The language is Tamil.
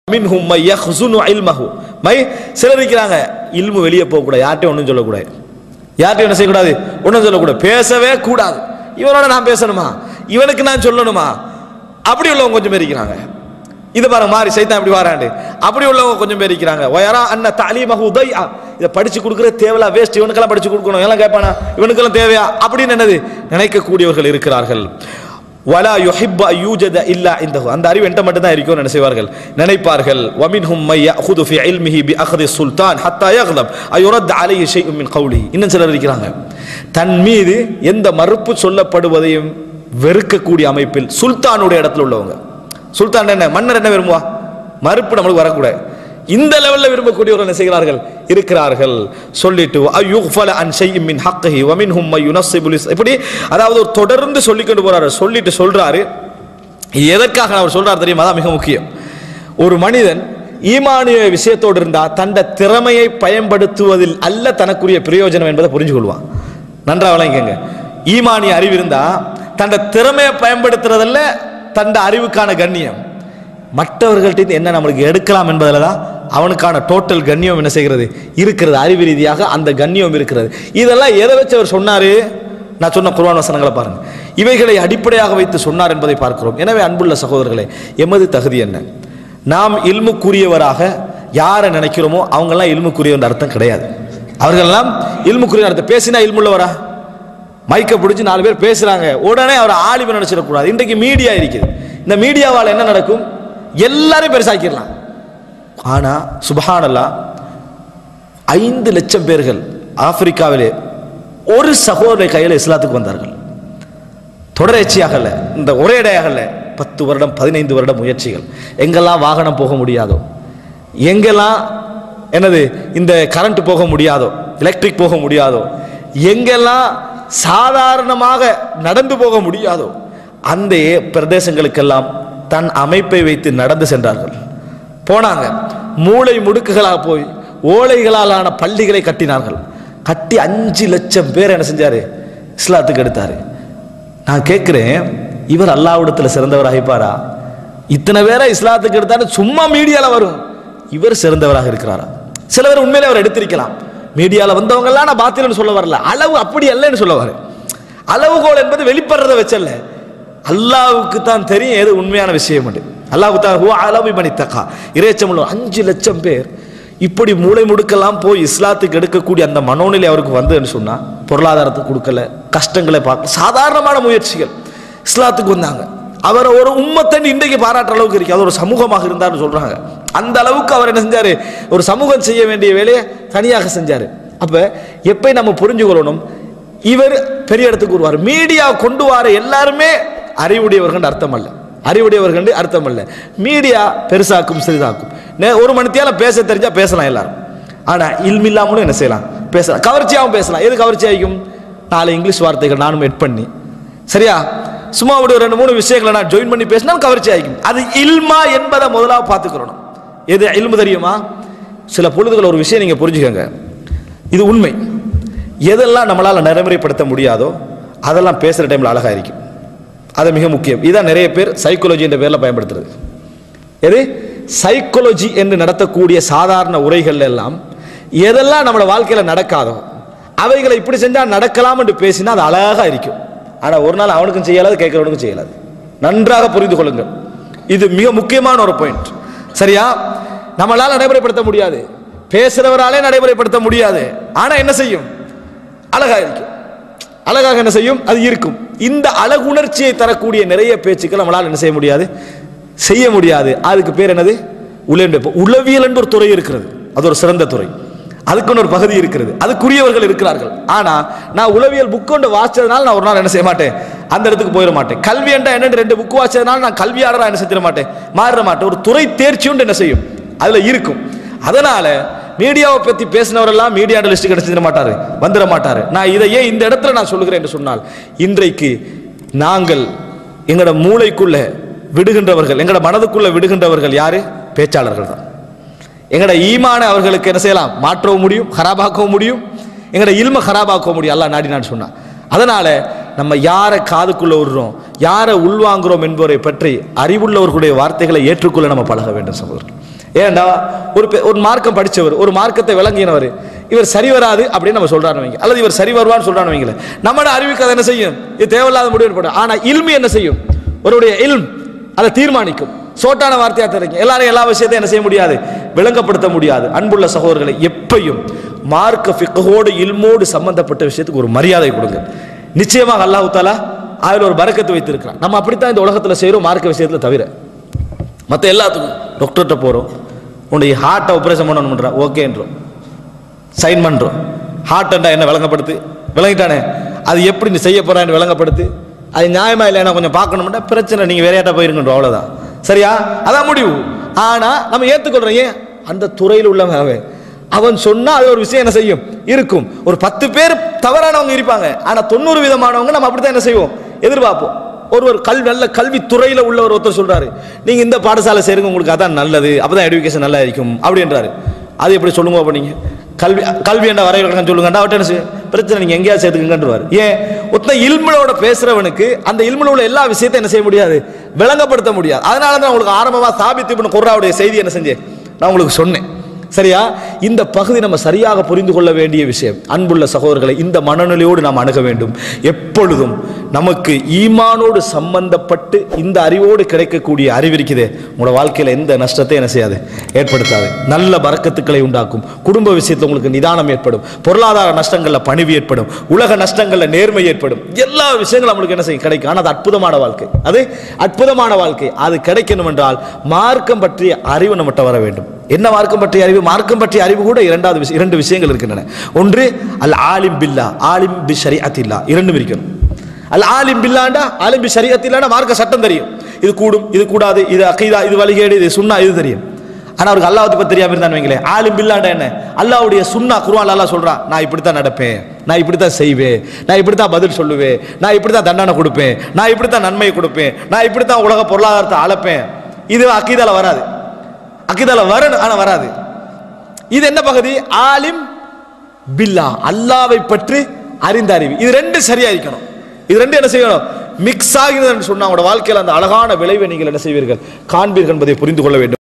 மின்ஹும் மை யஹ்ஸுனு இல்மஹு மை சிலர் இருக்கிறாங்க இல்மு வெளியே போக கூடாது, யார்ட்டையும் ஒன்றும் சொல்லக்கூடாது, யார்ட்டையும் என்ன செய்யக்கூடாது, ஒன்றும் சொல்லக்கூடாது, பேசவே கூடாது. இவனோட நான் பேசணுமா, இவனுக்கு நான் சொல்லணுமா, அப்படி உள்ளவங்க கொஞ்சம் பேர் இருக்கிறாங்க. இது பாருங்க மாறி சைத்தான் இப்படி வராண்டு அப்படி உள்ளவங்க கொஞ்சம் பேர் இருக்கிறாங்க. வயரா அன்ன தலீமஹு தையா, இதை படிச்சு கொடுக்குற தேவையில்ல, வேஸ்ட், இவனுக்கெல்லாம் படிச்சு கொடுக்கணும், எல்லாம் கேட்பானா, இவனுக்கெல்லாம் தேவையா அப்படின்னு என்னது நினைக்கக்கூடியவர்கள் இருக்கிறார்கள். வலா யுஹிப்பு அய்யூஜத இல்லா இந்தஹு, அந்த அறிவு என்கிட்ட மட்டும் தான் இருக்கும்னு என்ன செய்வார்கள், நினைப்பார்கள். வமின்ஹும் மை யஅஹுது ஃபி இல்மிஹி பிஅக்தி சுல்தான் ஹத்தா யக்லப் அயுரத் அலைஹி ஷைஉம் மின் கௌலிஹி. இன்னும் சிலர் இருக்கிறாங்க தன் மீது எந்த மறுப்பு சொல்லப்படுவதையும் வெறுக்கக்கூடிய அமைப்பில் சுல்தானுடைய இடத்துல உள்ளவங்க. சுல்தான் என்ன, மன்னர் என்ன விரும்புவா, மறுப்பு நம்மளுக்கு வரக்கூடாது, இந்த லெவலில் விரும்பக்கூடியவர்கள் என்ன செய்கிறார்கள், இருக்கிறார்கள். சொல்லிட்டு அய்யுஃபல அன் ஷைஇம் மின் ஹக்ஹி வமின்ஹும் மை யுனஸிபு லிஸ், இப்படி அதாவது தொடர்ந்து சொல்லிக்கொண்டு போறாரு. சொல்லிட்டு சொல்றாரு, எதற்காக அவர் சொல்றாரு தெரியுமா, அதான் மிக முக்கியம். ஒரு மனிதன் ஈமானிய விஷயத்தோடு இருந்தா தன்னுடைய திறமையை பயன்படுத்துவதில் அல்ல தனக்குரிய பிரயோஜனம் என்பதை புரிஞ்சு கொள்வான். நன்றா விளங்கிக்கங்க. ஈமானிய அறிவு இருந்தா தன்னுடைய திறமையை பயன்படுத்துறதல்ல தன்னுடைய அறிவுக்கான கண்ணியம், மற்றவர்கள்ட்ட என்ன நம்மளுக்கு எடுக்கலாம் என்பதில் தான் அவனுக்கான டோட்டல் கண்ணியம் என்ன செய்கிறது இருக்கிறது, அறிவு ரீதியாக அந்த கண்ணியம் இருக்கிறது. இதெல்லாம் எதை வச்சு அவர் சொன்னாரு, நான் சொன்ன குர்ஆன் வசனங்களை பாருங்க, இவைகளை அடிப்படையாக வைத்து சொன்னார் என்பதை பார்க்கிறோம். எனவே அன்புள்ள சகோதரர்களே, எமது தகுதி என்ன, நாம் இல்முக்குரியவராக யாரை நினைக்கிறோமோ அவங்கெல்லாம் இல்முக்குரியவர் அர்த்தம் கிடையாது. அவர்களெல்லாம் இல்முக்குரிய அர்த்தம். பேசினா இல்முள்ளவரா, மைக்க பிடிச்சி 4 பேர் பேசுறாங்க உடனே அவர் ஆலிம் நினைச்சிடக்கூடாது. இன்றைக்கு மீடியா இருக்குது, இந்த மீடியாவால் என்ன நடக்கும், எல்லாரையும் பெருசாக்கிடலாம். ஆனா சுப்ஹானல்லாஹ் 5 லட்சம் பேர்கள் ஆப்பிரிக்காவிலே ஒரு சகோதரர் கையில் இஸ்லாத்துக்கு வந்தார்கள். தொடர்ச்சியாக இந்த ஒரே இடையாக 10 வருடம் 15 வருடம் முயற்சிகள். எங்கெல்லாம் வாகனம் போக முடியாதோ, எங்கெல்லாம் என்னது இந்த கரண்ட் போக முடியாதோ, எலக்ட்ரிக் போக முடியாதோ, எங்கெல்லாம் சாதாரணமாக நடந்து போக முடியாதோ அந்த பிரதேசங்களுக்கெல்லாம் தன் அமைப்பை வைத்து நடந்து சென்றார்கள். போனாங்க, மூளை முடுக்குகளாக போய் ஓலைகளாலான பள்ளிகளை கட்டினார்கள். கட்டி 5 லட்சம் பேர் என்ன செஞ்சாரு, இஸ்லாத்துக்கு எடுத்தாரு. நான் கேட்கிறேன், இவர் அல்லாஹ்விடத்தில் சிறந்தவராகிப்பாரா? இத்தனை பேரை இஸ்லாத்துக்கு எடுத்தாரு, சும்மா மீடியால வரும், இவர் சிறந்தவராக இருக்கிறாரா? சில பேர் உண்மையிலே அவர் எடுத்திருக்கலாம். மீடியால வந்தவங்க எல்லாம் நான் பாத்திரன்னு சொல்ல வரல, அளவு அப்படி அல்லன்னு சொல்ல வர. அளவுகோல் என்பது வெளிப்படுறத வச்சல்ல, அல்லாஹ்வுக்கு தான் தெரியும் எது உண்மையான விஷயம். அல்லாஹ்வுக்கு தான் ஹுவ அலமு பிமன் இத்தகா, இறைச்சம் உள்ள 5 லட்சம் பேர் இப்படி மூளை முடுக்கெல்லாம் போய் இஸ்லாத்துக்கு எடுக்கக்கூடிய அந்த மனோநிலை அவருக்கு வந்துன்னு சொன்னா, பொருளாதாரத்தை கொடுக்கல, கஷ்டங்களை பார்க்க, சாதாரணமான முயற்சிகள் இஸ்லாத்துக்கு வந்தாங்க. அவரை ஒரு உம்மத்தை இன்றைக்கு பாராட்டுற அளவுக்கு இருக்கு, அது ஒரு சமூகமாக இருந்தார்னு சொல்றாங்க. அந்த அளவுக்கு அவர் என்ன செஞ்சாரு, ஒரு சமூகம் செய்ய வேண்டிய வேலையை தனியாக செஞ்சாரு. அப்ப எப்ப நம்ம புரிஞ்சு கொள்ளணும், இவர் பெரிய இடத்துக்கு வருவார். மீடியா கொண்டு வர எல்லாருமே அறிவுடையவர்கள் அர்த்தம் அல்ல, அறிவுடையவர்கள் அர்த்தம் அல்ல. மீடியா பெருசாக்கும் சிறிதாக்கும். ஒரு மணித்தியால பேச தெரிஞ்சா பேசலாம் எல்லாரும், ஆனா இல்மில்லாமலும் என்ன செய்யலாம், பேசலாம், கவர்ச்சியாகவும் பேசலாம். எது கவர்ச்சியாகும், 4 இங்கிலீஷ் வார்த்தைகள் நானும் எட் பண்ணி, சரியா, சும்மா ஒரு 2-3 விஷயங்களை நான் ஜாயின் பண்ணி பேசினா கவர்ச்சி ஆகிக்கும். அது இல்மா என்பதை முதலாக பார்த்துக்கிறோம். எது இல்மு தெரியுமா? சில பொழுதுகள் ஒரு விஷயம் நீங்க புரிஞ்சுக்கங்க, இது உண்மை. எதெல்லாம் நம்மளால நடைமுறைப்படுத்த முடியாதோ அதெல்லாம் பேசுற டைம்ல அழகா இருக்கும், அது மிக முக்கியம். இதான் நிறைய பேர் சைக்காலஜி என்ற பேர்ல பயன்படுத்துறது. எது சைக்காலஜி என்று நடத்தக்கூடிய சாதாரண உரைகள் எல்லாம் எதெல்லாம் நம்மளோட வாழ்க்கையில நடக்காதோ அவைகளை இப்படி செஞ்சா நடக்கலாம் என்று பேசினா அது அழகா இருக்கும். ஆனா ஒரு நாள் அவனுக்கும் செய்யலாது, கேட்கிறவனுக்கும் செய்யலாது. நன்றாக புரிந்து கொள்ளுங்கள், இது மிக முக்கியமான ஒரு பாயிண்ட். சரியா, நம்மளால நடைமுறைப்படுத்த முடியாது, பேசுறவராலே நடைமுறைப்படுத்த முடியாது. ஆனா என்ன செய்யும், அழகா இருக்கும், அழகாக என்ன செய்யும், அது இருக்கும். இந்த அழகுணர்ச்சியை தரக்கூடிய நிறைய பேச்சுக்கள் நம்மளால என்ன செய்ய முடியாது, செய்ய முடியாது. அதுக்கு பேர் என்னது, உளவியல் என்று ஒரு துறை இருக்கிறது, அது ஒரு சிறந்த துறை, அதுக்குன்னு ஒரு பகுதி இருக்கிறது, அதுக்குரியவர்கள் இருக்கிறார்கள். ஆனா நான் உளவியல் புக் கொண்டு வாசிச்சதுனால நான் ஒரு நாள் என்ன செய்ய மாட்டேன், அந்த இடத்துக்கு போயிட மாட்டேன். கல்வி என்ற என்ன 2 புக் வாசிச்சதுனால நான் கல்வியாளராக என்ன செஞ்சிட மாட்டேன், மாறிட மாட்டேன். ஒரு துறை தேர்ச்சி உண்டு என்ன செய்யும், அதுல இருக்கும். அதனால மீடியாவை பத்தி பேசினவரெல்லாம் மீடியா லிஸ்ட் கிடைச்சிட மாட்டாரு, வந்துட மாட்டாரு. நான் இதையே இந்த இடத்துல நான் சொல்லுகிறேன் என்று சொன்னால், இன்றைக்கு நாங்கள் எங்களோட மூளைக்குள்ள விடுகின்றவர்கள், எங்களோட மனதுக்குள்ள விடுகின்றவர்கள் யாரு, பேச்சாளர்கள் தான். எங்களோட ஈமான அவர்களுக்கு என்ன செய்யலாம், மாற்றவும் முடியும், ஹராபாக்கவும் முடியும், எங்களோட இல்ம ஹராபாக்கவும் முடியும், அல்லாஹ் நாடினான்னு சொன்னா. அதனால நம்ம யாரை காதுக்குள்ள விடுறோம், யாரை உள்வாங்குறோம் என்பவரை பற்றி அறிவுள்ளவர்களுடைய வார்த்தைகளை ஏற்றுக்கொள்ள நம்ம பழக வேண்டும் சகோதரர்கள். ஏன்டா ஒரு மார்க்கம் படிச்சவர், ஒரு மார்க்கத்தை விளங்கினவர், இவர் சரி வராது அப்படின்னு நம்ம சொல்றான்னு வைங்க, அல்லது இவர் சரி வருவான்னு சொல்றான்னு வைங்கள, நம்மளோட அறிவுக்கு அதை என்ன செய்யும்? இது தேவையில்லாத முடிவு போடும். ஆனா இல்மி என்ன செய்யும்? ஒருடைய இல்ம் அதை தீர்மானிக்கும். சோட்டான வார்த்தையா தெரியும், எல்லாரும் எல்லா விஷயத்தையும் என்ன செய்ய முடியாது, விளங்கப்படுத்த முடியாது. அன்புள்ள சகோதரர்களை, எப்பையும் மார்க்க ஃபிக்ஹோடு இல்மோடு சம்பந்தப்பட்ட விஷயத்துக்கு ஒரு மரியாதை கொடுங்க. நிச்சயமாக அல்லாஹ் தஆலா அதில் ஒரு பரக்கத்து வைத்திருக்கிறான். நம்ம அப்படித்தான் இந்த உலகத்தில் செய்கிறோம், மார்க்க விஷயத்தில் தவிர. மற்ற எல்லாத்துக்கும் டாக்டர்கிட்ட போகிறோம், உன்னுடைய ஹார்ட்டை ஆப்ரேஷன் பண்ணணும்ன்றா, ஓகேன்றோம், சைன் பண்ணுறோம். ஹார்ட்ண்டா என்ன விளங்கப்படுத்து, விளங்கிட்டானே அது எப்படி நீ செய்ய போறான்னு விளங்கப்படுத்து. அது நியாயமா இல்லைன்னா கொஞ்சம் பார்க்கணும்னா பிரச்சனை, நீங்கள் வேற யார்ட்ட போயிருக்கணும், அவ்வளோதான். சரியா? அதான் முடிவு. ஆனால் நம்ம ஏற்றுக்கொள்றோம். ஏன்? அந்த துறையில் உள்ளவன் அவன் சொன்னா அது ஒரு விஷயம் என்ன செய்யும், இருக்கும். ஒரு 10 பேர் தவறானவங்க இருப்பாங்க, ஆனா 90 விதமானவங்க நம்ம அப்படித்தான் என்ன செய்வோம், எதிர்பார்ப்போம். ஒரு நல்ல கல்வி துறையில உள்ள ஒருத்தர் சொல்றாரு, நீங்க இந்த பாடசாலை சேருங்க, உங்களுக்கு அதான் நல்லது, அப்பதான் எடுகேஷன் நல்லா இருக்கும் அப்படின்றாரு. அது எப்படி சொல்லுங்க? அப்ப நீங்க கல்வி என்ற வரையறை சொல்லுங்க, அவட்ட என்ன செய்யும் பிரச்சனை, நீங்க எங்கேயாவது சேர்த்துக்குங்கன்றவாரு. ஏன்? ஒருத்த இல்மோட பேசுறவனுக்கு அந்த இல்முல உள்ள எல்லா விஷயத்தையும் என்ன செய்ய முடியாது, விளங்கப்படுத்த முடியாது. அதனால தான் உங்களுக்கு ஆரம்பமா சாபித் இப்னு குர்ராவுடைய செய்தி என்ன செஞ்சேன், நான் உங்களுக்கு சொன்னேன். சரியா? இந்த பகுதி நம்ம சரியாக புரிந்து கொள்ள வேண்டிய விஷயம். அன்புள்ள சகோதரர்களை, இந்த மனநிலையோடு நாம் அணுக வேண்டும். எப்பொழுதும் நமக்கு ஈமானோடு சம்பந்தப்பட்டு இந்த அறிவோடு கிடைக்கக்கூடிய அறிவு இருக்குதே, உங்களோட வாழ்க்கையில் எந்த நஷ்டத்தை என்ன செய்யாது, ஏற்படுத்தாது. நல்ல பரக்கத்துக்களை உண்டாக்கும். குடும்ப விஷயத்தில் உங்களுக்கு நிதானம் ஏற்படும், பொருளாதார நஷ்டங்களில் பணிவு ஏற்படும், உலக நஷ்டங்களில் நேர்மை ஏற்படும், எல்லா விஷயங்களும் நம்மளுக்கு என்ன செய்யும், கிடைக்கும். ஆனால் அது அற்புதமான வாழ்க்கை, அது அற்புதமான வாழ்க்கை. அது கிடைக்கணும் என்றால் மார்க்கம் பற்றிய அறிவு நம்மகிட்ட வர வேண்டும். என்ன மார்க்கம் பற்றிய அறிவு? மார்க்கம் பற்றிய அறிவு கூட இரண்டு விஷயங்கள் இருக்கின்றன. ஒன்று அல் ஆலிம் பில்லா, ஆலிம் பி ஷரீஅத்தில்லா, இரண்டும் இருக்கணும். அல் ஆலிம் பில்லாண்டா, ஆலிம் பி ஷரீஅத்தில்லாண்டா மார்க்க சட்டம் தெரியும், இது கூடும், இது கூடாது, இது அகீதா, இது வழிகேடு, இது சுன்னா, இது தெரியும். ஆனா அவருக்கு அல்லாஹ் பத்தி தெரியாம இருந்தான்னு வைங்களேன். ஆலிம் பில்லாண்டா என்ன? அல்லாஹ்வுடைய சுன்னா, குர்ஆன் அல்லாஹ் சொல்றான், நான் இப்படித்தான் நடப்பேன், நான் இப்படித்தான் செய்வேன், நான் இப்படித்தான் பதில் சொல்லுவேன், நான் இப்படித்தான் தண்டனை கொடுப்பேன், நான் இப்படித்தான் நன்மை கொடுப்பேன், நான் இப்படித்தான் உலக பொருளாதாரத்தை அளப்பேன். இது அகீதால வராது, அகீதால வரணும், ஆனா வராது. இது என்ன பகுதி? ஆலிம் பில்லா, அல்லாஹ்வை பற்றி அறிந்த அறிவு. இது ரெண்டு சரியா இருக்கணும். இது ரெண்டு என்ன செய்யணும், மிக்ஸ் ஆகிறது சொன்னா உங்களோட வாழ்க்கையில் அந்த அழகான விளைவை நீங்கள் என்ன செய்வீர்கள், காண்பீர்கள் என்பதை புரிந்து கொள்ள வேண்டும்.